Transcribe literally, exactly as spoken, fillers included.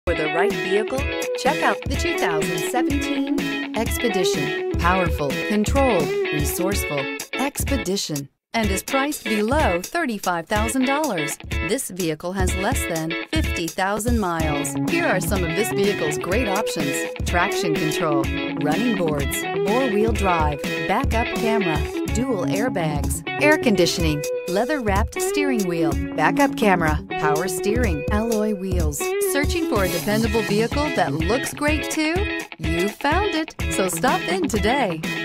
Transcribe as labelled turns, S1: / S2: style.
S1: For the right vehicle, check out the two thousand seventeen Expedition. Powerful, controlled, resourceful. Expedition. And is priced below thirty-five thousand dollars. This vehicle has less than fifty thousand miles. Here are some of this vehicle's great options: traction control, running boards, four-wheel drive, backup camera, dual airbags, air conditioning, leather-wrapped steering wheel, backup camera, power steering, alloy wheels. Searching for a dependable vehicle that looks great too? You found it, so stop in today.